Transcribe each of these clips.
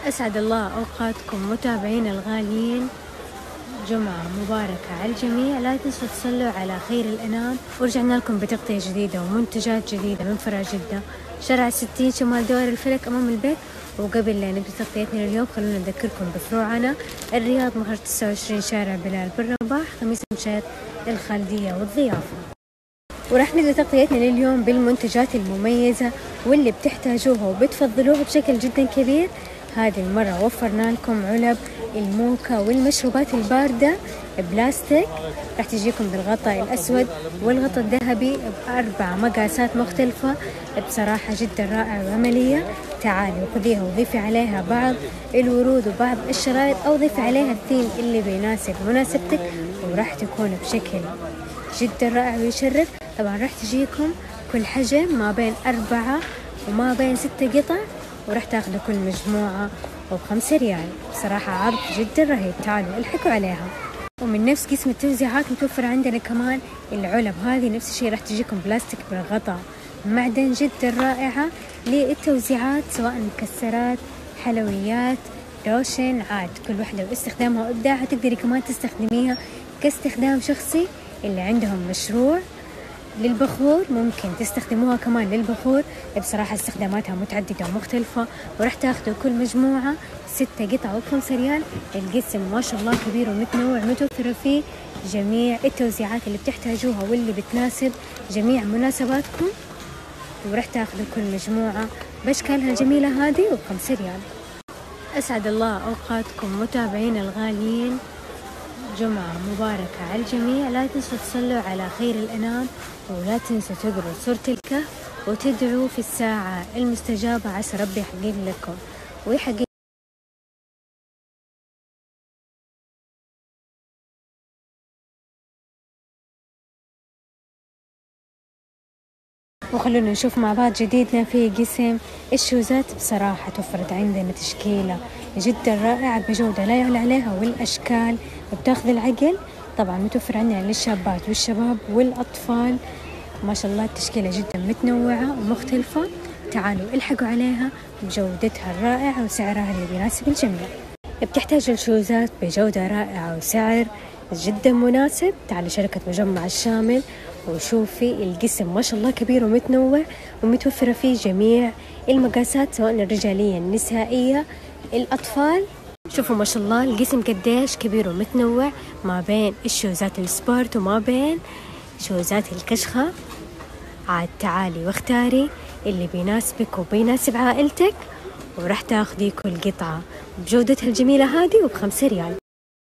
أسعد الله أوقاتكم متابعين الغاليين. جمعة مباركة على الجميع. لا تنسوا تصلوا على خير الأنام. ورجعنا لكم بتغطية جديدة ومنتجات جديدة من فرع جدة، شارع 60 شمال دوائر الفلك أمام البيت. وقبل لا نبدأ تغطيتنا اليوم خلونا نذكركم بفروعنا: الرياض مهر 29 شارع بلال بن رباح، خميس مشيط، الخالدية والضيافة. وراح نبدأ تغطيتنا لليوم بالمنتجات المميزة واللي بتحتاجوها وبتفضلوها بشكل جدا كبير. هذه المرة وفرنا لكم علب الموكا والمشروبات الباردة بلاستيك، راح تجيكم بالغطاء الأسود والغطاء الذهبي ب4 مقاسات مختلفة، بصراحة جدا رائعة وعملية. تعالي وخذيها وضيفي عليها بعض الورود وبعض الشرايط، أو ضيفي عليها الثيم اللي بيناسب مناسبتك، وراح تكون بشكل جدا رائع ويشرف. طبعا راح تجيكم كل حجم ما بين 4 وما بين 6 قطع، وراح تاخذوا كل مجموعة ب5 ريال. بصراحة عرض جدا رهيب، تعالوا الحقوا عليها. ومن نفس قسم التوزيعات متوفر عندنا كمان العلب، هذه نفس الشيء راح تجيكم بلاستيك بالغطاء، معدن جدا رائعة للتوزيعات، سواء مكسرات، حلويات، روشن، عاد كل واحدة واستخدامها وإبداعها. تقدري كمان تستخدميها كاستخدام شخصي، اللي عندهم مشروع للبخور ممكن تستخدموها كمان للبخور. بصراحة استخداماتها متعددة ومختلفة. وراح تاخذوا كل مجموعة 6 قطع ب5 ريال. القسم ما شاء الله كبير ومتنوع، متوفرة فيه جميع التوزيعات اللي بتحتاجوها واللي بتناسب جميع مناسباتكم. وراح تاخذوا كل مجموعة بأشكالها الجميلة هذه ب5 ريال. أسعد الله أوقاتكم متابعين الغاليين. جمعة مباركة على الجميع. لا تنسوا تصلوا على خير الأنام، ولا تنسوا تقروا سورة الكهف وتدعوا في الساعة المستجابة، عسى ربي يحقق لكم ويحقق. وخلونا نشوف مع بعض جديدنا في قسم الشوزات. بصراحة توفرت عندنا تشكيلة جدا رائعة بجودة لا يعلى عليها، والأشكال بتاخذ العقل. طبعا متوفر عندنا للشابات والشباب والأطفال، ما شاء الله التشكيلة جدا متنوعة ومختلفة. تعالوا الحقوا عليها بجودتها الرائعة وسعرها اللي بيناسب الجميع. بتحتاج الشوزات بجودة رائعة وسعر جدا مناسب. تعالوا شركة مجمع الشامل وشوفي القسم ما شاء الله كبير ومتنوع، ومتوفرة فيه جميع المقاسات، سواء الرجالية، النسائية، الأطفال. شوفوا ما شاء الله القسم قديش كبير ومتنوع، ما بين الشوزات السبورت وما بين شوزات الكشخة. عاد تعالي واختاري اللي بيناسبك وبيناسب عائلتك، وراح تاخدي كل قطعة بجودتها الجميلة هذه ب5 ريال.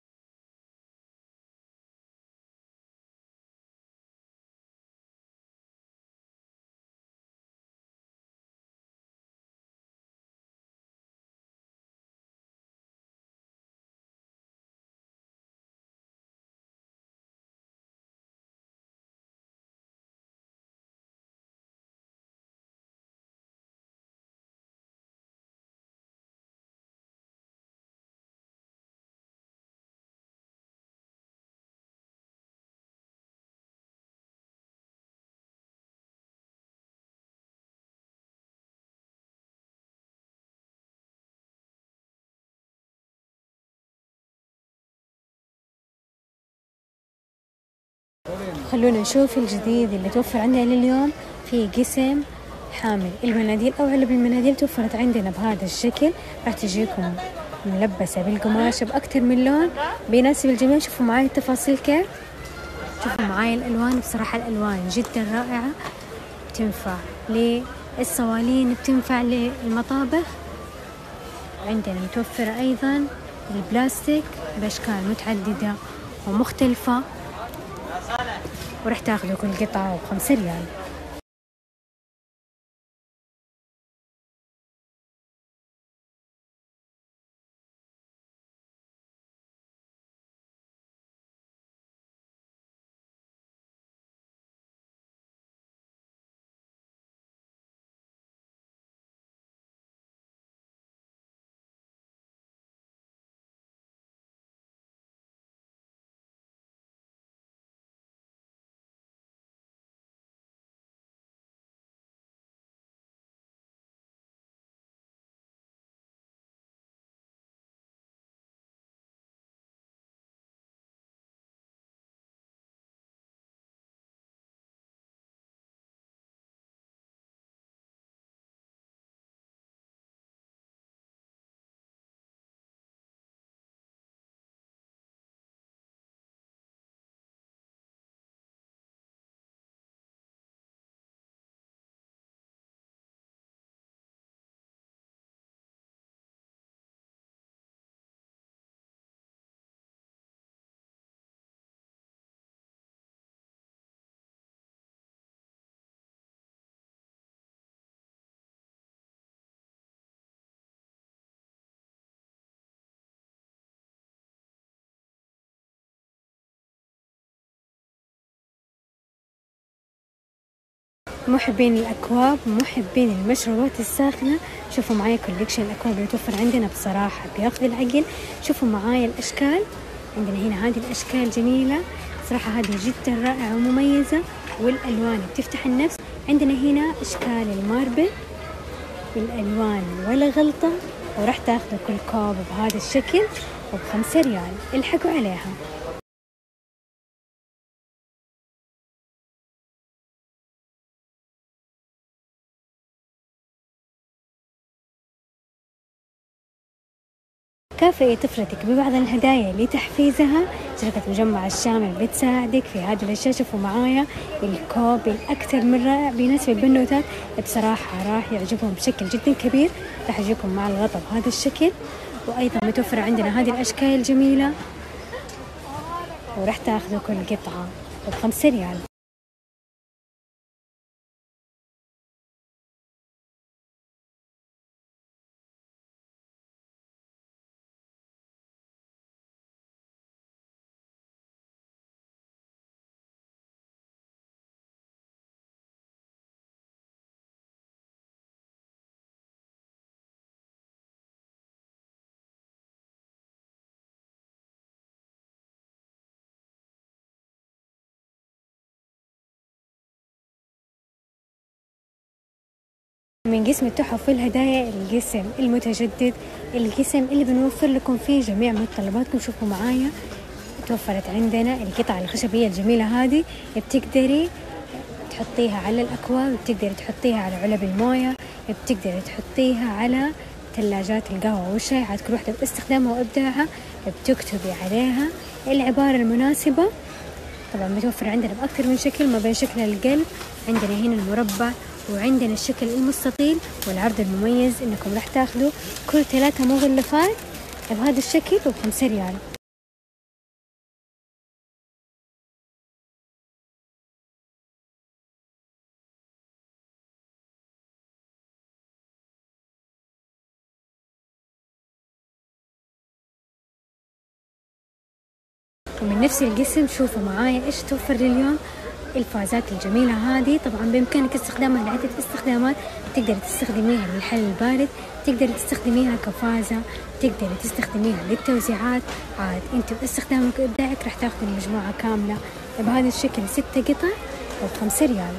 خلونا نشوف الجديد اللي توفر عندنا لليوم في قسم حامل المناديل أو علب المناديل. توفرت عندنا بهذا الشكل، راح تجيكم ملبسة بالقماش بأكثر من لون بيناسب الجميع. شوفوا معاي التفاصيل كيف، شوفوا معاي الألوان. بصراحة الألوان جدا رائعة، بتنفع للصوالين، بتنفع للمطابخ. عندنا متوفرة أيضا البلاستيك بأشكال متعددة ومختلفة، ورح تاخذوا كل قطعة ب5 ريال. محبين الأكواب، محبين المشروبات الساخنة، شوفوا معايا كوليكشن الأكواب اللي توفر عندنا بصراحة بياخذ العقل. شوفوا معايا الأشكال، عندنا هنا هذه الأشكال جميلة صراحة، هذه جدا رائعة ومميزة، والألوان بتفتح النفس. عندنا هنا أشكال الماربل بالألوان ولا غلطة، وراح تاخذوا كل كوب بهذا الشكل وب5 ريال. الحقوا عليها. كافئي طفلتك ببعض الهدايا لتحفيزها. شركة مجمع الشامل بتساعدك في هذه الأشياء. شوفوا معايا الكوب الأكثر من رائع بيناسب البنوتات، بصراحة راح يعجبهم بشكل جدا كبير. راح يجيكم مع الغطا بهذا الشكل، وأيضا متوفرة عندنا هذه الأشكال الجميلة، وراح تاخذوا كل قطعة ب5 ريال. من قسم التحف والهدايا القسم المتجدد، القسم اللي بنوفر لكم فيه جميع متطلباتكم. شوفوا معايا توفرت عندنا القطع الخشبية الجميلة هذه، بتقدري تحطيها على الأكواب، بتقدري تحطيها على علب الموية، بتقدري تحطيها على ثلاجات القهوة والشاي، عاد كل واحدة باستخدامها وإبداعها بتكتبي عليها العبارة المناسبة. طبعا متوفر عندنا بأكثر من شكل، ما بين شكل القلب، عندنا هنا المربع، وعندنا الشكل المستطيل، والعرض المميز انكم راح تاخذوا كل 3 مغلفات بهذا الشكل ب5 ريال. ومن نفس القسم شوفوا معايا ايش توفر لليوم. الفازات الجميلة هذه طبعا بإمكانك استخدامها لعدة استخدامات. تقدري تستخدميها للحل البارد، تقدري تستخدميها كفازة، تقدري تستخدميها للتوزيعات. عاد انت باستخدامك وإبداعك راح تاخذي المجموعة كاملة بهذا الشكل 6 قطع ب5 ريال.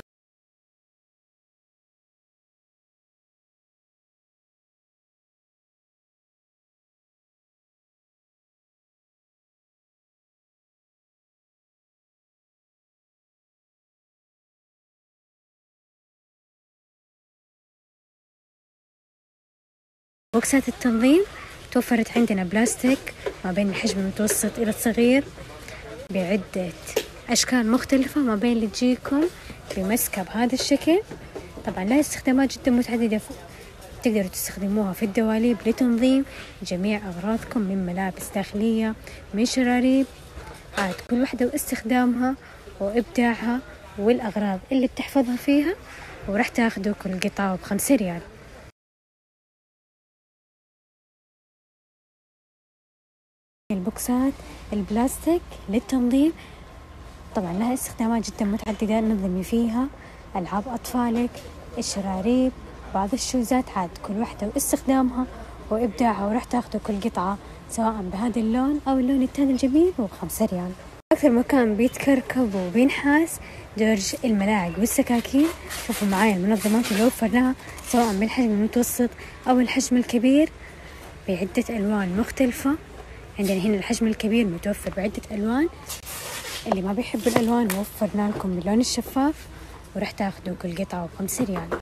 بوكسات التنظيم توفرت عندنا بلاستيك ما بين الحجم المتوسط إلى الصغير بعدة أشكال مختلفة، ما بين اللي تجيكم بمسكة بهذا الشكل. طبعا لها استخدامات جدا متعددة، تقدروا تستخدموها في الدواليب لتنظيم جميع أغراضكم، من ملابس داخلية، من شراريب. عاد كل واحدة واستخدامها وإبداعها والأغراض اللي بتحفظها فيها، وراح تاخدوا كل قطعة ب5 ريال. البوكسات البلاستيك للتنظيم طبعا لها استخدامات جدا متعددة، نظمي فيها ألعاب أطفالك، الشراريب، بعض الشوزات. عاد كل واحدة واستخدامها وإبداعها، وراح تاخدوا كل قطعة سواء بهذا اللون أو اللون الثاني الجميل ب5 ريال. أكثر مكان بيتكركب وبينحاس درج الملاعق والسكاكين. شوفوا معايا المنظمات اللي وفرناها سواء بالحجم المتوسط أو الحجم الكبير بعدة ألوان مختلفة. عندنا هنا الحجم الكبير متوفر بعدة ألوان، اللي ما بيحب الألوان وفرنا لكم باللون الشفاف، وراح تاخدوا كل قطعة ب5 ريال.